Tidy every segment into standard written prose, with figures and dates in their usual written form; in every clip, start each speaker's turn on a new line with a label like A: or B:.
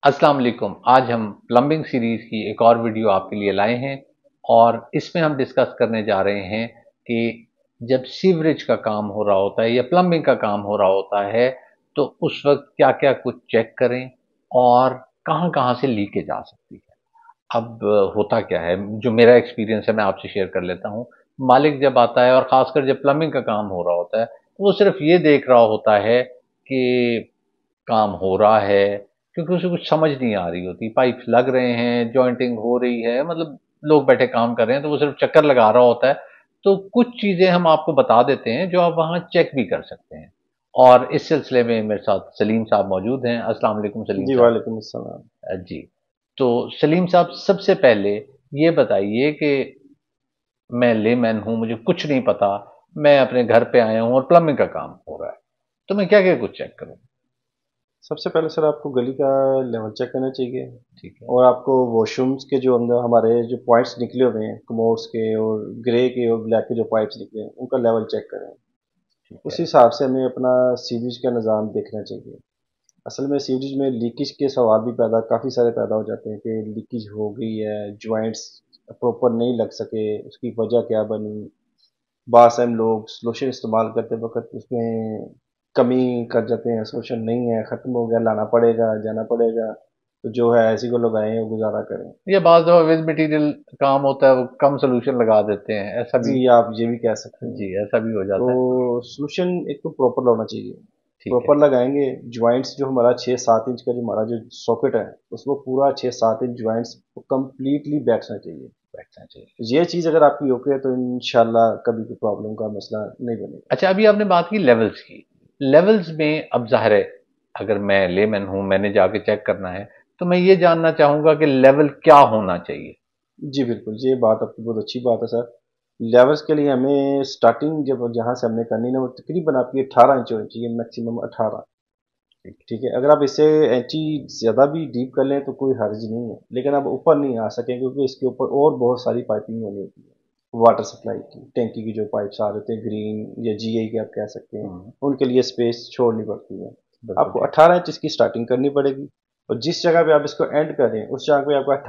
A: अस्सलाम वालेकुम। आज हम प्लम्बिंग सीरीज की एक और वीडियो आपके लिए लाए हैं और इसमें हम डिस्कस करने जा रहे हैं कि जब सीवरेज का काम हो रहा होता है या प्लम्बिंग का काम हो रहा होता है तो उस वक्त क्या-क्या कुछ चेक करें और कहाँ-कहाँ से लीकेज आ सकती है। अब होता क्या है, जो मेरा एक्सपीरियंस है मैं आपसे शेयर कर लेता हूँ। मालिक जब आता है और ख़ासकर जब प्लम्बिंग का काम हो रहा होता है, तो वो सिर्फ़ ये देख रहा होता है कि काम हो रहा है, क्योंकि उसे कुछ समझ नहीं आ रही होती। पाइप्स लग रहे हैं, जॉइंटिंग हो रही है, मतलब लोग बैठे काम कर रहे हैं, तो वो सिर्फ़ चक्कर लगा रहा होता है। तो कुछ चीज़ें हम आपको बता देते हैं, जो आप वहाँ चेक भी कर सकते हैं। और इस सिलसिले में मेरे साथ सलीम साहब मौजूद हैं। अस्सलाम वालेकुम सलीम
B: जी,
A: साहब।
B: वालेकुम अस्सलाम।
A: जी। तो सलीम साहब, सबसे पहले ये बताइए कि मैं लेमैन हूँ, मुझे कुछ नहीं पता, मैं अपने घर पे आया हूँ और प्लम्बिंग का काम हो रहा है, तो मैं क्या-क्या कुछ चेक करूँ?
B: सबसे पहले सर आपको गली का लेवल चेक करना चाहिए
A: ठीक है,
B: और आपको वॉशरूम्स के जो अंदर हमारे जो पॉइंट्स निकले हुए हैं, कमोड्स के और ग्रे के और ब्लैक के जो पाइप्स निकले हैं, उनका लेवल चेक करें।
A: ठीक
B: उस
A: है।
B: हिसाब से हमें अपना सीवेज का निज़ाम देखना चाहिए। असल में सीवेज में लीकेज के सवाल भी काफ़ी सारे पैदा हो जाते हैं कि लीकेज हो गई है, जॉइंट्स प्रॉपर नहीं लग सके, उसकी वजह क्या बनी। बास हम लोग सोल्यूशन इस्तेमाल करते वक्त उसमें कमी कर जाते हैं, सोल्यूशन नहीं है, ख़त्म हो गया, लाना पड़ेगा, जाना पड़ेगा, तो जो है ऐसी को लगाएं और गुजारा करें।
A: ये बाज़ दफ़ा विद मटीरियल काम होता है, वो कम सॉल्यूशन लगा देते हैं, ऐसा भी।
B: जी, आप ये भी कह सकते हैं।
A: जी, ऐसा भी हो
B: तो
A: जाता है।
B: सोल्यूशन एक तो प्रॉपर होना चाहिए।
A: ठीक है,
B: प्रॉपर लगाएंगे, जॉइंट्स जो हमारा 6-7 इंच का जो हमारा जो सॉकेट है, उसमें पूरा 6-7 इंच जॉइंट्स कंप्लीटली बैठना चाहिए।
A: बैठना चाहिए।
B: ये चीज़ अगर आपकी ओके है तो इंशाल्लाह कभी कोई प्रॉब्लम का मसला नहीं बनेगा।
A: अच्छा, अभी आपने बात की लेवल्स की। लेवल्स में अब ज़ाहिर है, अगर मैं लेमैन हूँ, मैंने जाके चेक करना है, तो मैं ये जानना चाहूँगा कि लेवल क्या होना चाहिए?
B: जी, बिल्कुल, ये बात आपकी बहुत अच्छी बात है सर। लेवल्स के लिए हमें स्टार्टिंग जब जहाँ से हमने करनी है ना, वो तकरीबन आपकी 18 इंच होनी चाहिए, मैक्सिमम 18।
A: ठीक।
B: ठीक है, अगर आप इससे इंची ज़्यादा भी डीप कर लें तो कोई हर्ज नहीं है, लेकिन आप ऊपर नहीं आ सकेंगे क्योंकि इसके ऊपर और बहुत सारी पाइपिंग होनी होती है। वाटर सप्लाई की, टैंकी की जो पाइप्स आ रहे होते हैं, ग्रीन या जीआई के आप कह सकते हैं,
A: हुँ,
B: उनके लिए स्पेस छोड़नी पड़ती है।
A: बिल्कुल
B: आपको
A: ठीक।
B: 18 इंच इसकी स्टार्टिंग करनी पड़ेगी और जिस जगह पे आप इसको एंड करें, उस जगह पे आपका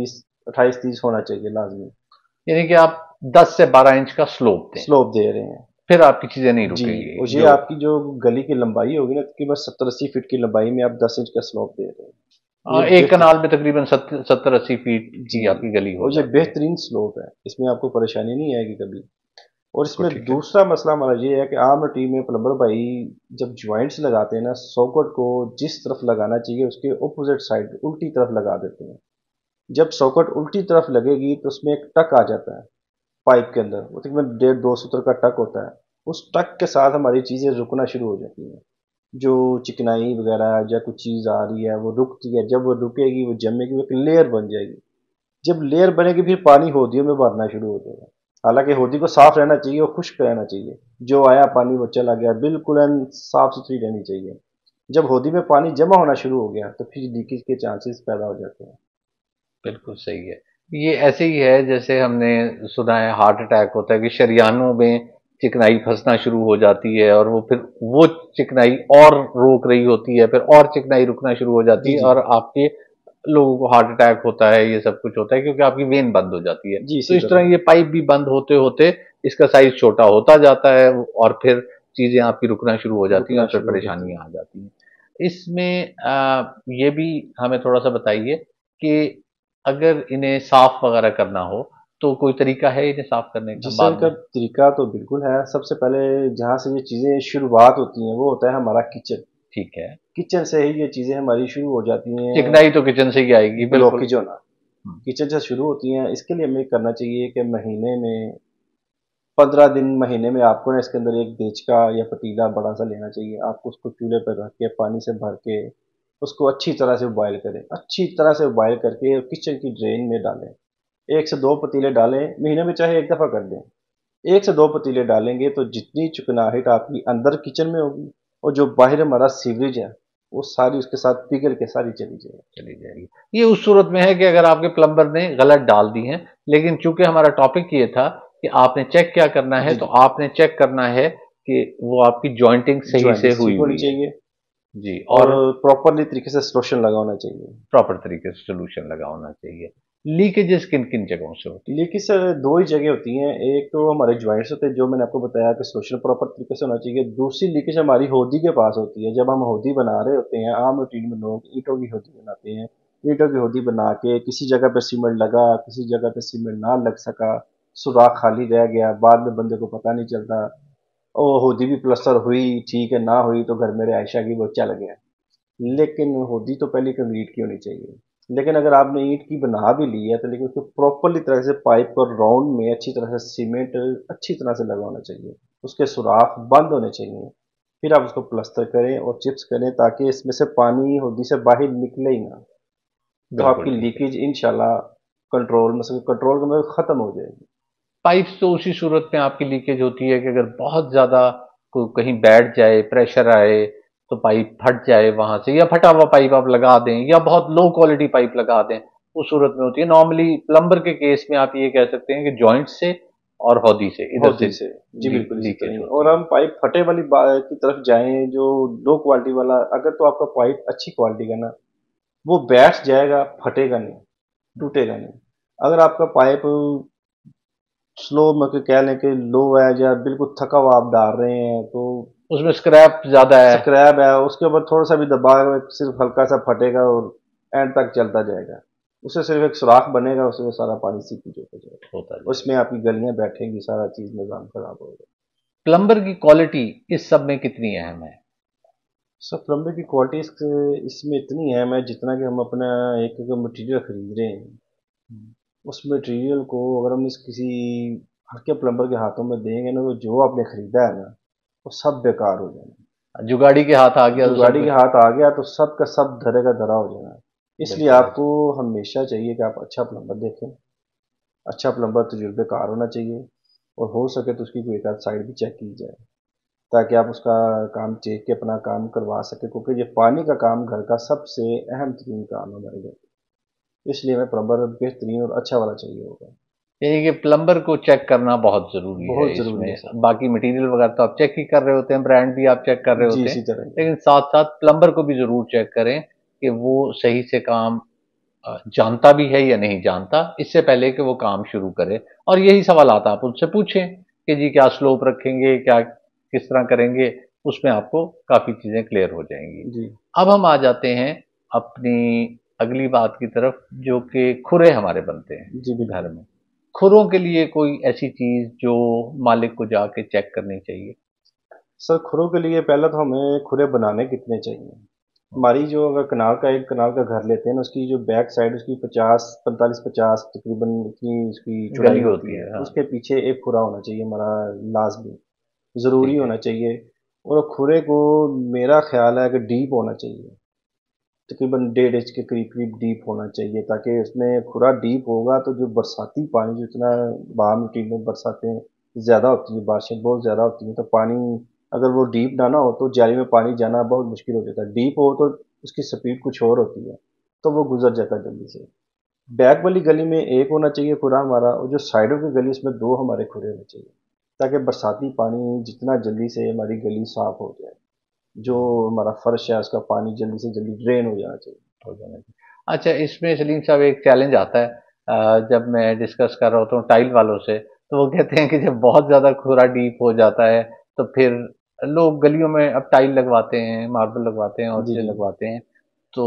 B: 28-30 होना चाहिए लाज़मी।
A: यानी कि आप 10 से 12 इंच का स्लोप दें,
B: स्लोप दे रहे हैं।
A: फिर आपकी चीज़ें नहीं
B: जी,
A: रुकेंगी,
B: और ये
A: जो
B: आपकी जो गली की लंबाई होगी ना, तकरीबन 70-80 फीट की लंबाई में आप 10 इंच का स्लोप दे रहे हैं। ये
A: एक
B: बेहतर
A: कनाल में तकरीबन 70-80 फीट
B: जी,
A: की आपकी गली हो
B: और ये
A: जाती है।
B: बेहतरीन स्लोप है, इसमें आपको परेशानी नहीं आएगी कभी। और
A: बिल्कुल
B: इसमें
A: ठीक है।
B: दूसरा मसला हमारा ये है कि आम टीम में प्लम्बर भाई जब जॉइंट्स लगाते हैं ना, सॉकेट को जिस तरफ लगाना चाहिए उसके ऑपोजिट साइड उल्टी तरफ लगा देते हैं। जब सॉकेट उल्टी तरफ लगेगी तो उसमें एक टक आ जाता है पाइप के अंदर, वो तकरीबन 1.5-2 सूत्र का टक होता है। उस टक के साथ हमारी चीज़ें रुकना शुरू हो जाती हैं। जो चिकनाई वगैरह या कुछ चीज़ आ रही है वो रुकती है, जब वो रुकेगी वो जमेगी, वो एक लेयर बन जाएगी। जब लेयर बनेगी फिर पानी हौदियों में भरना शुरू हो जाएगा। हालांकि हौदी को साफ रहना चाहिए और खुश्क रहना चाहिए, जो आया पानी वो चला गया, बिल्कुल साफ सुथरी रहनी चाहिए। जब हौदी में पानी जमा होना शुरू हो गया तो फिर लीकेज के चांसेस पैदा हो जाते हैं।
A: बिल्कुल सही है। ये ऐसे ही है जैसे हमने सुना है हार्ट अटैक होता है कि शरियानों में चिकनाई फँसना शुरू हो जाती है और वो फिर वो चिकनाई और रोक रही होती है, फिर और चिकनाई रुकना शुरू हो जाती
B: जी
A: है
B: जी
A: और आपके लोगों को हार्ट अटैक होता है, ये सब कुछ होता है क्योंकि आपकी वेन बंद हो जाती है।
B: जी,
A: तो
B: इसी
A: इस तरह
B: तरह।
A: ये पाइप भी बंद होते-होते इसका साइज़ छोटा होता जाता है और फिर चीज़ें आपकी रुकना शुरू हो जाती हैं
B: रुकना
A: और फिर
B: शुरू हो जाती है।
A: परेशानियाँ आ जाती हैं। इसमें ये भी हमें थोड़ा-सा बताइए कि अगर इन्हें साफ़ वग़ैरह करना हो, तो कोई तरीका है इन्हें साफ़ करने का
B: जिससे
A: बाद
B: इनका
A: में?
B: तरीका तो बिल्कुल है। सबसे पहले जहाँ से ये चीज़ें शुरुआत होती हैं वो होता है हमारा किचन।
A: ठीक है।
B: किचन से ही ये चीज़ें हमारी शुरू हो जाती हैं,
A: चिकनाई तो किचन से ही आएगी, बिल्कुल।
B: ब्लॉकेज होना।
A: हुँ,
B: किचन से शुरू होती हैं। इसके लिए हमें करना चाहिए कि महीने में 15 दिन, महीने में आपको ना इसके अंदर एक देचका या पतीला बड़ा सा लेना चाहिए। आपको उसको चूल्हे पर रख के पानी से भर के उसको अच्छी तरह से बॉयल करें, अच्छी तरह से बॉयल करके किचन की ड्रेन में डालें। 1 से 2 पतीले डालें, महीने में चाहे एक दफ़ा कर दें। 1 से 2 पतीले डालेंगे तो जितनी चिकनाहट आपकी अंदर किचन में होगी और जो बाहर हमारा सीवरेज है वो सारी उसके साथ पिघल के सारी चली जाएगी।
A: चली जाएगी। ये उस सूरत में है कि अगर आपके प्लम्बर ने गलत डाल दी हैं, लेकिन चूँकि हमारा टॉपिक ये था कि आपने चेक क्या करना है,
B: जी
A: तो
B: जी,
A: आपने चेक करना है कि वो आपकी जॉइंटिंग सही से
B: ज्वाइंटिंग
A: हुई
B: ठीक होनी
A: हुई है।
B: चाहिए।
A: जी।
B: और
A: और
B: प्रॉपरली तरीके से सोल्यूशन लगा होना चाहिए।
A: प्रॉपर तरीके से सोल्यूशन लगा होना चाहिए। लीकेजेस किन किन जगहों से होती
B: लीकेज सर दो ही जगह होती हैं, एक तो हमारे ज्वाइंट्स होते हैं जो मैंने आपको बताया कि सोल्यूशन प्रॉपर तरीके से होना चाहिए। दूसरी लीकेज हमारी होदी के पास होती है, जब हम होदी बना रहे होते हैं, आम रूटीन में लोग ईंटों की होदी बनाते हैं। ईंटों की होदी बना के किसी जगह पे सीमेंट लगा, किसी जगह पे सीमेंट ना लग सका, सुराख खाली रह गया, बाद में बंदे को पता नहीं चलता। और होदी भी प्लस्तर हुई ठीक है, ना हुई तो घर में आयशा की वो चल गया। लेकिन होदी तो पहले कंक्रीट की होनी चाहिए। लेकिन अगर आपने ईंट की बना भी ली है तो लेकिन उसको प्रॉपरली तरह से पाइप और राउंड में अच्छी तरह से सीमेंट अच्छी तरह से लगा होना चाहिए, उसके सुराख बंद होने चाहिए। फिर आप उसको प्लस्तर करें और चिप्स करें ताकि इसमें से पानी होदी से बाहर निकले ही ना।
A: है?
B: तो
A: बिल्कुल
B: आपकी
A: ठीक है।
B: लीकेज इंशाल्लाह कंट्रोल में से कंट्रोल में खत्म हो जाएगी।
A: पाइप्स तो उसी सूरत में आपकी लीकेज होती है कि अगर बहुत ज़्यादा कहीं बैठ जाए, प्रेशर आए, तो पाइप फट जाए वहाँ से, या फटा हुआ पाइप आप लगा दें, या बहुत लो क्वालिटी पाइप लगा दें, उस सूरत में होती है। नॉर्मली प्लम्बर के केस में आप ये कह सकते हैं कि जॉइंट से और हौदी से इधर से
B: होदी से जी बिल्कुल इसी तरह
A: लीकेज
B: ही। और
A: होती है।
B: हम पाइप फटे वाली की तरफ जाएं जो लो क्वालिटी वाला, अगर तो आपका पाइप अच्छी क्वालिटी का ना, वो बैठ जाएगा, फटेगा नहीं, टूटेगा नहीं। अगर आपका पाइप स्लो में कह लें कि लो है या बिल्कुल थका हुआ आप डाल रहे हैं तो
A: उसमें स्क्रैप ज़्यादा है।
B: स्क्रैप है, उसके ऊपर थोड़ा सा भी दबाव सिर्फ हल्का सा फटेगा और एंड तक चलता जाएगा। उससे सिर्फ एक सुराख बनेगा, उससे सारा पानी सीपेज होता जाएगा,
A: होता
B: उसमें
A: जाएगा।
B: आपकी गलियां बैठेंगी, सारा चीज निज़ाम खराब होगा।
A: प्लम्बर की क्वालिटी इस सब में कितनी अहम है?
B: सर प्लम्बर की क्वालिटी इसमें इतनी अहम है जितना कि हम अपना एक मटेरियल खरीद रहे हैं, उस मटेरियल को अगर हम इस किसी हल्के प्लम्बर के हाथों में देंगे ना तो जो आपने खरीदा है ना वो सब बेकार हो जाना।
A: जुगाड़ी के हाथ आ गया
B: जो
A: तो सब
B: गाड़ी के
A: कुछ।
B: हाथ आ गया तो सब का सब धरे का धरा हो जाना। इसलिए
A: बिल्कुल।
B: आपको हमेशा चाहिए कि आप अच्छा प्लम्बर देखें। अच्छा प्लम्बर तजुर्बेकार होना चाहिए और हो सके तो उसकी कोई एक आध साइड भी चेक की जाए ताकि आप उसका काम चेक के अपना काम करवा सके, क्योंकि ये पानी का काम घर का सबसे अहम तरीन काम है हमारे घर का। इसलिए हमें प्लम्बर बेहतरीन और अच्छा वाला चाहिए होगा।
A: यानी कि प्लम्बर को चेक करना बहुत ज़रूरी है
B: बहुत ज़रूरी है
A: इसमें।
B: सर।
A: बाकी मटेरियल वगैरह तो आप चेक ही कर रहे होते हैं, ब्रांड भी आप चेक कर रहे
B: जी
A: होते हैं,
B: इसी तरह ही।
A: लेकिन साथ-साथ प्लम्बर को भी ज़रूर चेक करें कि वो सही से काम जानता भी है या नहीं जानता, इससे पहले कि वो काम शुरू करे। और यही सवालात आप उनसे पूछें कि जी क्या स्लोप रखेंगे, क्या किस तरह करेंगे, उसमें आपको काफ़ी चीज़ें क्लियर हो जाएँगी।
B: जी
A: अब हम आ जाते हैं अपनी अगली बात की तरफ, जो कि खुरे हमारे बनते हैं
B: जी
A: घर
B: बिल्कुल।
A: में। खुरों के लिए कोई ऐसी चीज़ जो मालिक को जाके चेक करनी चाहिए?
B: सर खुरों के लिए पहले तो हमें खुरे बनाने कितने चाहिए। हमारी जो अगर कनाल का एक कनाल का घर लेते हैं ना, उसकी जो बैक साइड उसकी 50 45 50 तकरीबन इतनी उसकी चौड़ाई
A: गली
B: होती
A: होती
B: है,
A: है, हाँ।
B: उसके पीछे एक खुरा होना चाहिए हमारा, लाजमी ज़रूरी
A: ठीक है।
B: होना चाहिए। और खुरे को मेरा ख्याल है कि डीप होना चाहिए, तकरीबन 1.5 इंच के करीब करीब डीप होना चाहिए, ताकि उसमें खुरा डीप होगा तो जो बरसाती पानी जो इतना बाहर मिट्टी में बरसातें ज़्यादा होती है, बारिशें बहुत ज़्यादा होती हैं, तो पानी अगर वो डीप ना ना हो तो जाली में पानी जाना बहुत मुश्किल हो जाता है। डीप हो तो उसकी स्पीड कुछ और होती है, तो वो गुजर जाता है जल्दी से। बैक वाली गली में एक होना चाहिए खुरा हमारा, और जो साइडों की गली उसमें दो हमारे खुरे होने चाहिए, ताकि बरसाती पानी जितना जल्दी से हमारी गली साफ हो जाए, जो हमारा फर्श है उसका पानी जल्दी से जल्दी ड्रेन हो जाना चाहिए।
A: हो जाना चाहिए। अच्छा, इसमें सलीम साहब एक चैलेंज आता है, जब मैं डिस्कस कर रहा होता हूँ टाइल वालों से, तो वो कहते हैं कि जब बहुत ज़्यादा खुरा डीप हो जाता है तो फिर लोग गलियों में अब टाइल लगवाते हैं, मार्बल लगवाते हैं और
B: जी
A: चीज़ें
B: जी।
A: लगवाते हैं। तो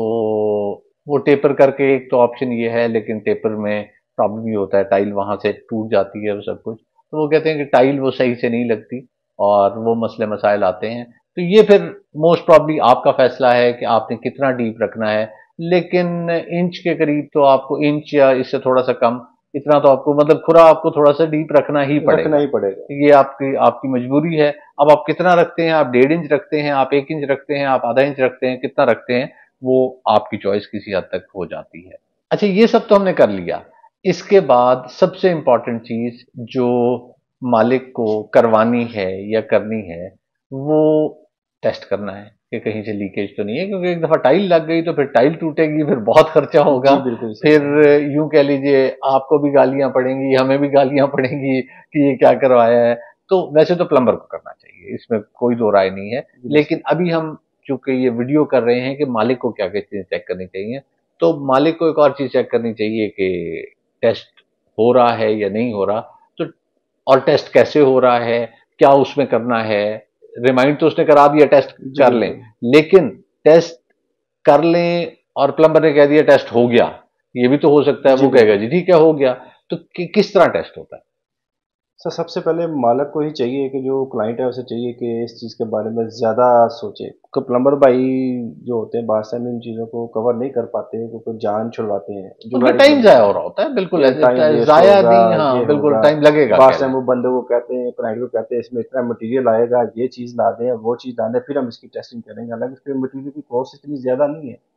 A: वो टेपर करके, एक तो ऑप्शन ये है, लेकिन टेपर में प्रॉब्लम भी होता है, टाइल वहाँ से टूट जाती है और सब कुछ। तो वो कहते हैं कि टाइल वो सही से नहीं लगती और वो मसले मसाइल आते हैं। तो ये फिर मोस्ट प्रॉब्ली आपका फैसला है कि आपने कितना डीप रखना है, लेकिन इंच के करीब तो आपको, इंच या इससे थोड़ा सा कम, इतना तो आपको, मतलब खुरा आपको थोड़ा सा डीप रखना ही
B: रखना
A: पड़ेगा।
B: ही पड़ेगा।
A: ये आपकी आपकी मजबूरी है। अब आप कितना रखते हैं, आप 1.5 इंच रखते हैं, आप 1 इंच रखते हैं, आप आधा इंच रखते हैं, कितना रखते हैं, वो आपकी चॉइस किसी हद तक हो जाती है। अच्छा, ये सब तो हमने कर लिया। इसके बाद सबसे इंपॉर्टेंट चीज जो मालिक को करवानी है या करनी है, वो टेस्ट करना है कि कहीं से लीकेज तो नहीं है, क्योंकि एक दफा टाइल लग गई तो फिर टाइल टूटेगी, फिर बहुत खर्चा होगा।
B: जी बिल्कुल सही
A: फिर
B: कहा।
A: यूं कह लीजिए, आपको भी गालियां पड़ेंगी, हमें भी गालियां पड़ेंगी कि ये क्या करवाया है। तो वैसे तो प्लम्बर को करना चाहिए, इसमें कोई दो राय नहीं है।
B: बिल्कुल
A: लेकिन अभी हम चूंकि ये वीडियो कर रहे हैं कि मालिक को क्या क्या चीजें चेक करनी चाहिए, तो मालिक को एक और चीज चेक करनी चाहिए कि टेस्ट हो रहा है या नहीं हो रहा, तो और टेस्ट कैसे हो रहा है, क्या उसमें करना है। रिमाइंड तो उसने करा दिया टेस्ट
B: जी
A: कर लें,
B: बिल्कुल।
A: लेकिन टेस्ट कर लें और प्लम्बर ने कह दिया टेस्ट हो गया, ये भी तो हो सकता है
B: जी
A: वो कहेगा
B: बिल्कुल।
A: जी ठीक है हो गया। तो किस तरह टेस्ट होता है?
B: सर सबसे पहले मालिक को ही चाहिए कि जो क्लाइंट है उसे चाहिए कि इस चीज़ के बारे में ज़्यादा सोचे, कि प्लम्बर भाई जो होते हैं बादशाह में इन चीज़ों को कवर नहीं कर पाते, वो कोई जान छुड़वाते हैं
A: उनका
B: जुगाड़ी
A: टाइम
B: प्लम्बर
A: जाया
B: का,
A: हो रहा होता है, बिल्कुल
B: कि टाइम
A: ऐसे
B: वेस्ट
A: जाया
B: होगा,
A: नहीं, हाँ
B: ये
A: बिल्कुल
B: होगा।
A: टाइम लगेगा कह
B: बादशाह
A: लें।
B: वो बंदे को कहते हैं, क्लाइंट को कहते हैं इसमें इतना मटेरियल आएगा, ये चीज़ ला दें, वो चीज़ ला दें, फिर हम इसकी टेस्टिंग करेंगे। हालांकि इसके मटेरियल की कॉस्ट इतनी ज़्यादा नहीं है।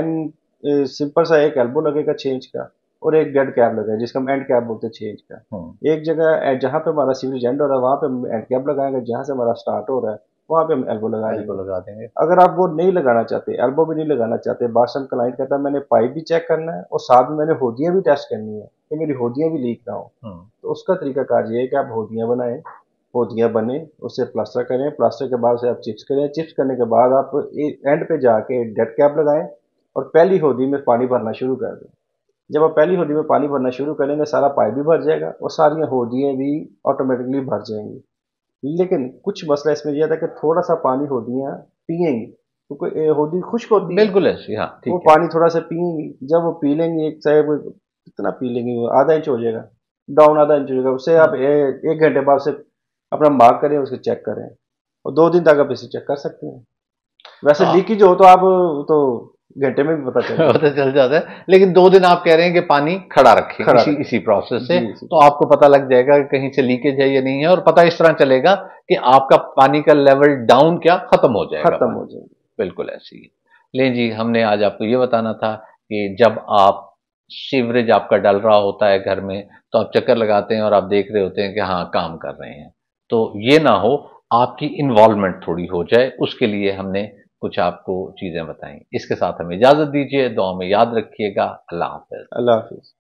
B: एंड सिंपल सा एक एल्बो लगेगा चेंज का, और एक डेड कैप लगेगा जिसका हम एंड कैप बोलते हैं चेंज का।
A: हम्म,
B: एक जगह जहाँ पे हमारा सीवरेज एंड हो रहा है वहाँ पे हम एंड कैप लगाएंगे, जहाँ से हमारा स्टार्ट हो रहा है वहाँ पे हम एल्बो लगा
A: एल्बो
B: देंगे।
A: लगा देंगे।
B: अगर आप वो नहीं लगाना चाहते, एल्बो भी नहीं लगाना चाहते, बादशाह क्लाइंट कहता है मैंने पाइप भी चेक करना है और साथ में मैंने होदियाँ भी टेस्ट करनी है कि मेरी होदियाँ भी लीक ना हो,
A: हम्म,
B: तो उसका तरीकाकार ये है कि आप होदियाँ बनाएं, होदियाँ बने, उससे प्लास्टर करें, प्लास्टर के बाद से आप चिप्स करें, चिप्स करने के बाद आप एंड पे जाके डेड कैप लगाएं और पहली होदी में पानी भरना शुरू कर दें। जब आप पहली होदी में पानी भरना शुरू करेंगे सारा पाइप भी भर जाएगा और सारी होदियाँ भी ऑटोमेटिकली भर जाएंगी। लेकिन कुछ मसला इसमें यह था कि थोड़ा सा पानी होदियाँ पिएंगी, क्योंकि होदी खुश्क होती है,
A: बिल्कुल ऐसी, हाँ
B: वो
A: ठीक है।
B: पानी थोड़ा सा पिएंगी। जब वो पी लेंगी, एक चाहे वो कितना पी लेंगी, वो आधा इंच हो जाएगा, डाउन आधा इंच हो जाएगा, उससे आप एक घंटे बाद से अपना मार्क करें, उसको चेक करें और 2 दिन तक आप इसे चेक कर सकते हैं। वैसे
A: हाँ
B: लीकेज हो तो आप तो घंटे में भी पता चल
A: पता
B: जाएगा।
A: चल जाता है, लेकिन 2 दिन आप कह रहे हैं कि पानी खड़ा रखें
B: खड़ा
A: इसी
B: रखें।
A: इसी प्रोसेस से,
B: जी जी।
A: तो आपको पता लग जाएगा कि कहीं से लीकेज है या नहीं है, और पता इस तरह चलेगा कि आपका पानी का लेवल डाउन क्या खत्म हो जाएगा
B: खत्म
A: पानी।
B: हो जाएगी।
A: बिल्कुल ऐसी ही। ले जी, हमने आज आपको ये बताना था कि जब आप सीवरेज आपका डल रहा होता है घर में, तो आप चक्कर लगाते हैं और आप देख रहे होते हैं कि हाँ काम कर रहे हैं, तो ये ना हो, आपकी इन्वॉल्वमेंट थोड़ी हो जाए, उसके लिए हमने कुछ आपको चीजें बताई। इसके साथ हमें इजाजत दीजिए, दुआ में याद रखिएगा। अल्लाह हाफिज।
B: अल्लाह हाफिज।